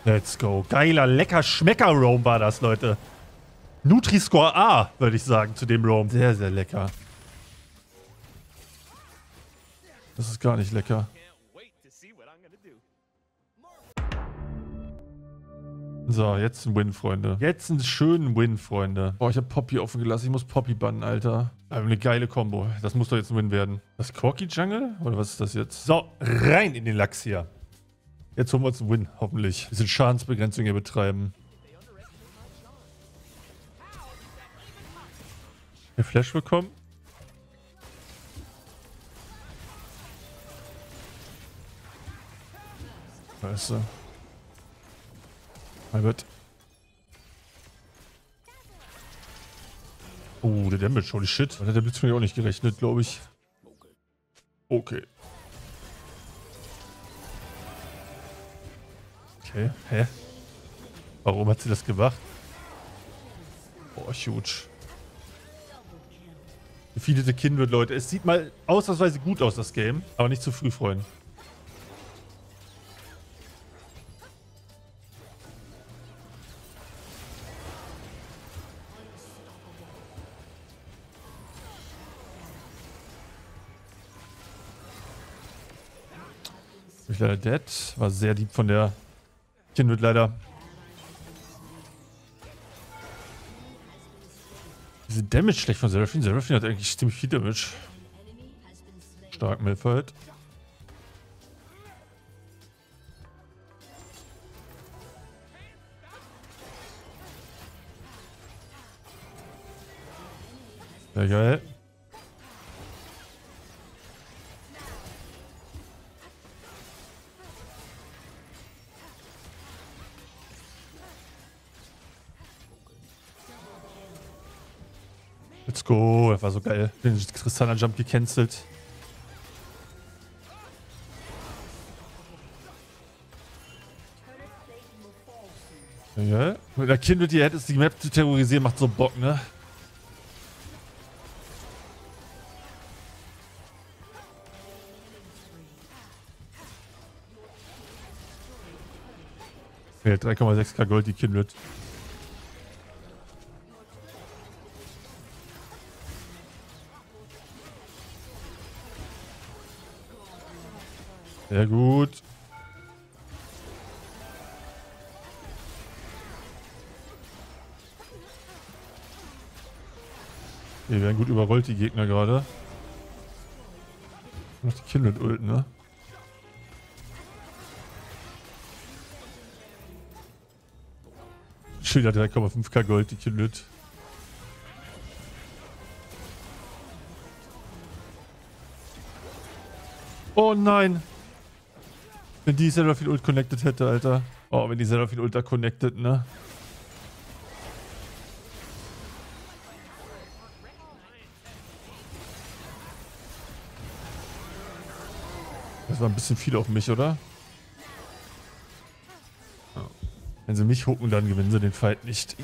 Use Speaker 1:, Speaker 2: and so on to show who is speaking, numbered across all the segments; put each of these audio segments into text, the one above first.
Speaker 1: Let's go. Geiler, lecker Schmecker-Roam war das, Leute. Nutri-Score A, würde ich sagen, zu dem Roam. Sehr, sehr lecker. Das ist gar nicht lecker. So, jetzt ein Win, Freunde. Jetzt einen schönen Win, Freunde. Boah, ich habe Poppy offen gelassen. Ich muss Poppy bannen, Alter. Aber eine geile Combo. Das muss doch jetzt ein Win werden. Das Corki Jungle? Oder was ist das jetzt? So, rein in den Lachs hier. Jetzt holen wir uns einen Win, hoffentlich. Bisschen Schadensbegrenzung hier betreiben. Hier Flash bekommen. Weißt du. Albert. Oh, der Damage, holy shit. Da hat der Blitz mir auch nicht gerechnet, glaube ich. Okay. Okay, hä? Warum hat sie das gemacht? Oh, huge. Gefeedete Kindred, Leute. Es sieht mal ausnahmsweise gut aus, das Game. Aber nicht zu früh, Freunde. Ich leider dead. War sehr deep von der Kindred leider. Diese Damage schlecht von Seraphine. Seraphine hat eigentlich ziemlich viel Damage. Stark Malphite. Sehr geil. Let's go. Das war so geil. Den Tristana Jump gecancelt. Ja. Mit der Kindred, die hätte es die Map zu terrorisieren, macht so Bock, ne? Ja, 3,6k Gold, die Kindred. Sehr gut. Wir werden gut überrollt, die Gegner gerade. Noch die Kindred ult, ne? Schilder 3,5k Gold, die Kindred. Oh nein! Wenn die Seraphine Ult connected hätte, Alter. Oh, wenn die Seraphine Ult da connected, ne? Das war ein bisschen viel auf mich, oder? Oh. Wenn sie mich hucken, dann gewinnen sie den Fight nicht.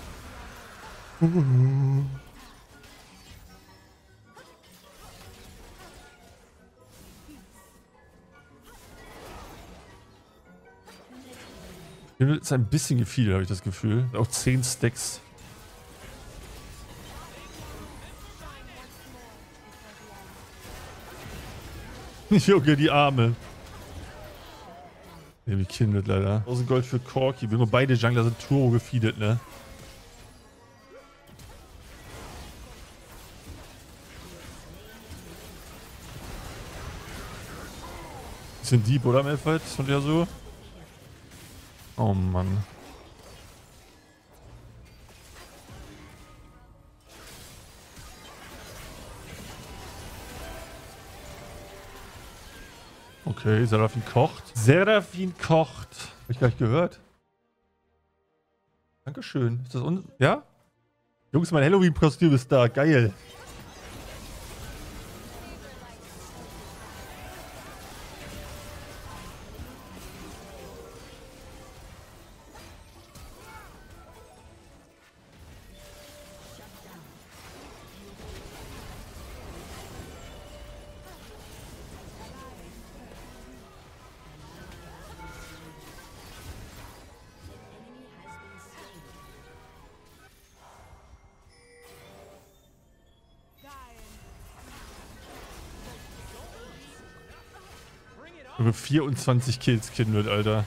Speaker 1: Mir ist ein bisschen gefiel, habe ich das Gefühl. Auch 10 Stacks. Junge, die Arme. Nehme ich Kindred leider. 1000 Gold für Corki. Nur beide Jungler sind Turbo gefeedet, ne? Bisschen deep, oder Malphite? Von der so? Oh Mann. Okay, Seraphine kocht. Seraphine kocht. Hab ich gar nicht gehört. Dankeschön. Ist das ja? Jungs, mein Halloween-Kostüm ist da. Geil. Über 24 Kills, Kindred, Alter.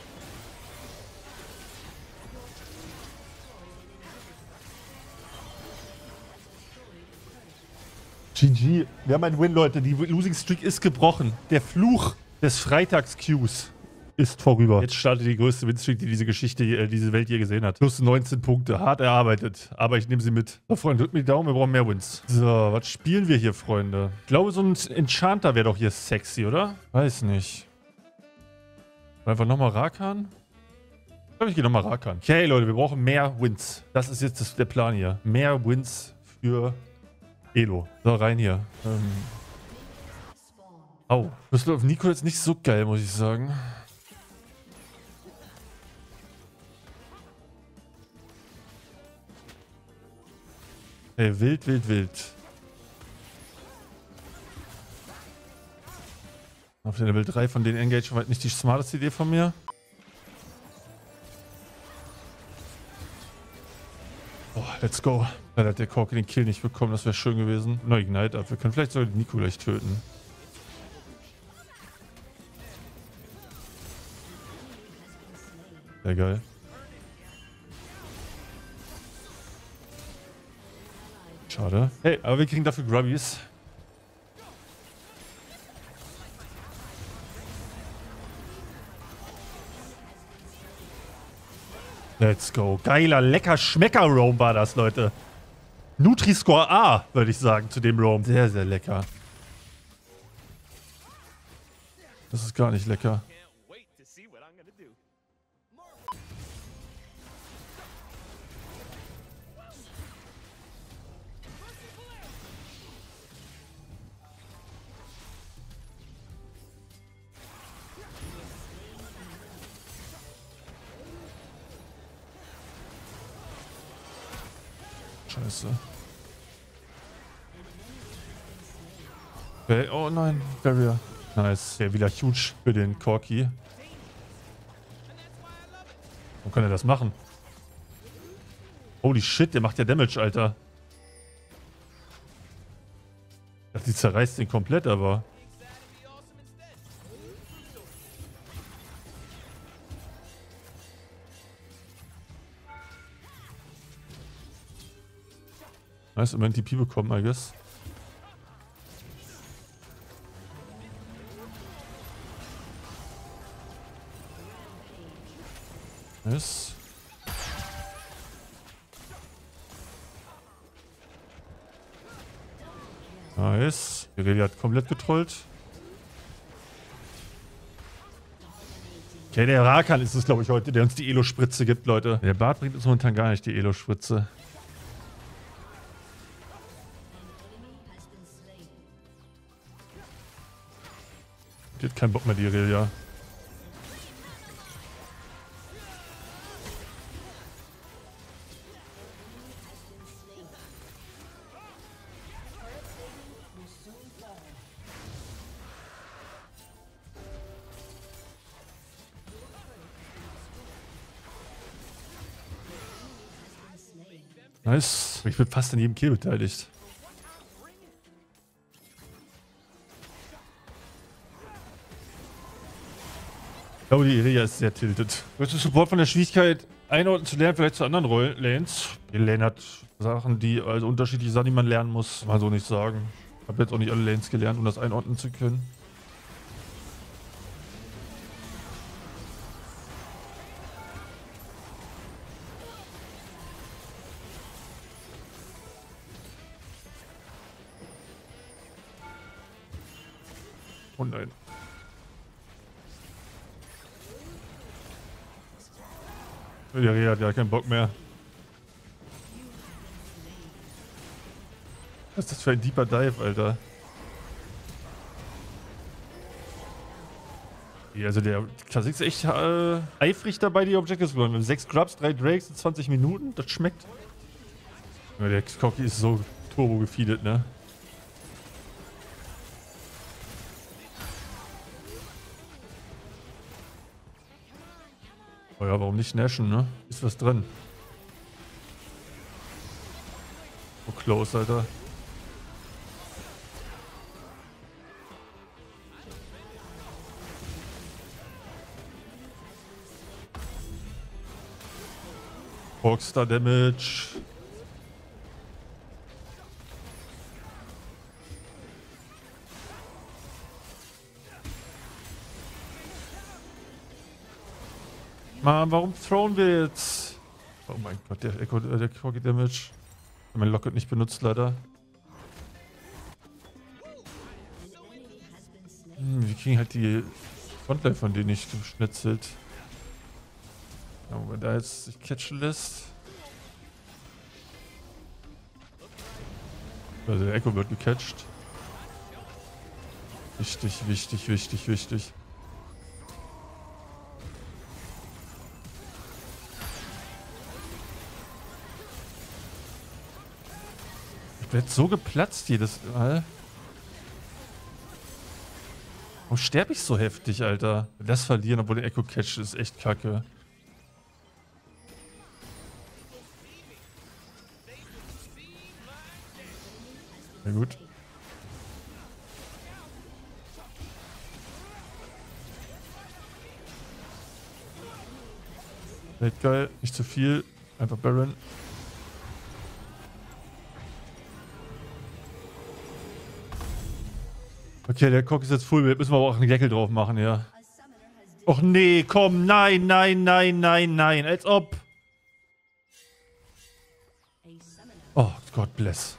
Speaker 1: GG. Wir haben einen Win, Leute. Die Losing Streak ist gebrochen. Der Fluch des Freitags-Qs ist vorüber. Jetzt startet die größte Winstreak, die diese Geschichte, diese Welt je gesehen hat. Plus 19 Punkte. Hart erarbeitet. Aber ich nehme sie mit. So, Freunde, drückt mir die Daumen. Wir brauchen mehr Wins. So, was spielen wir hier, Freunde? Ich glaube, so ein Enchanter wäre doch hier sexy, oder? Weiß nicht. Einfach nochmal Rakan? Ich glaube, ich gehe nochmal Rakan. Okay, Leute, wir brauchen mehr Wins. Das ist jetzt der Plan hier. Mehr Wins für Elo. So, rein hier. Au. Rüstel auf Nico jetzt nicht so geil, muss ich sagen. Ey, wild, wild, wild. Auf den Level 3 von den Engage war nicht die smarteste Idee von mir. Oh, let's go. Leider hat der Corki den Kill nicht bekommen, das wäre schön gewesen. No Ignite ab. Wir können vielleicht sogar den Nico gleich töten. Sehr geil. Schade. Hey, aber wir kriegen dafür Grubbies. Let's go. Geiler, lecker Schmecker-Roam war das, Leute. Nutri-Score A, würde ich sagen, zu dem Roam. Sehr, sehr lecker. Das ist gar nicht lecker. Scheiße. Okay, oh nein, Barrier. Nice. Ja, wieder huge für den Corki. Warum kann er das machen? Holy shit, der macht ja Damage, Alter. Die zerreißt den komplett, aber... Nice, immer ein TP bekommen, I guess. Nice. Nice. Irelia hat komplett getrollt. Okay, der Rakan ist es, glaube ich, heute, der uns die Elo-Spritze gibt, Leute. Der Bart bringt uns momentan gar nicht die Elo-Spritze. Die hat keinen Bock mehr, die Irelia. Nice. Ich bin fast an jedem Kill beteiligt. Ich glaube, die Irelia ist sehr tilted. Willst du Support von der Schwierigkeit einordnen zu lernen, vielleicht zu anderen Lanes? Die Lane hat Sachen, also unterschiedliche Sachen, die man lernen muss. Mal so nicht sagen. Ich habe jetzt auch nicht alle Lanes gelernt, um das einordnen zu können. Oh nein. Die Irelia hat ja keinen Bock mehr. Was ist das für ein deeper Dive, Alter? Also der Klassik ist echt eifrig dabei, die Objectives zu holen. Wir haben 6 Grubs, 3 Drakes in 20 Minuten. Das schmeckt. Der Corki ist so turbo gefeedet, ne? Oh ja, warum nicht nashen, ne? Ist was drin. Oh, close, Alter. Boxstar Damage. Mann, warum throwen wir jetzt? Oh mein Gott, der Corgi Damage. Ich habe mein Locket nicht benutzt, leider. Wir kriegen halt die Frontline von denen nicht geschnitzelt. Ja, wenn da jetzt sich catchen lässt. Also der Echo wird gecatcht. Wichtig, wichtig, wichtig, wichtig. Ich werde so geplatzt jedes Mal. Warum sterbe ich so heftig, Alter? Das verlieren, obwohl der Echo catcht, ist echt kacke. Na gut. Echt geil, nicht zu viel. Einfach Baron. Okay, der Cock ist jetzt full. Müssen wir aber auch einen Deckel drauf machen, ja. Och nee, komm, nein, nein, nein, nein, nein. Als ob. Oh, Gott bless.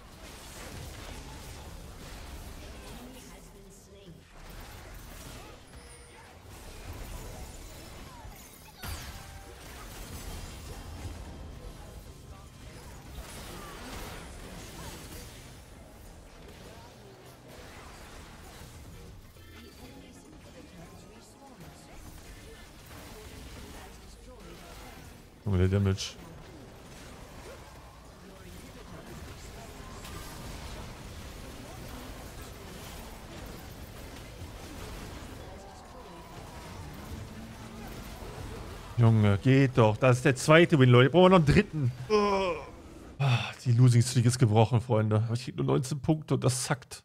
Speaker 1: Guck mal, der Damage. Junge, geht doch. Das ist der zweite Win, Leute. Brauchen wir noch einen dritten. Die Losing Streak ist gebrochen, Freunde. Aber ich krieg nur 19 Punkte und das zackt.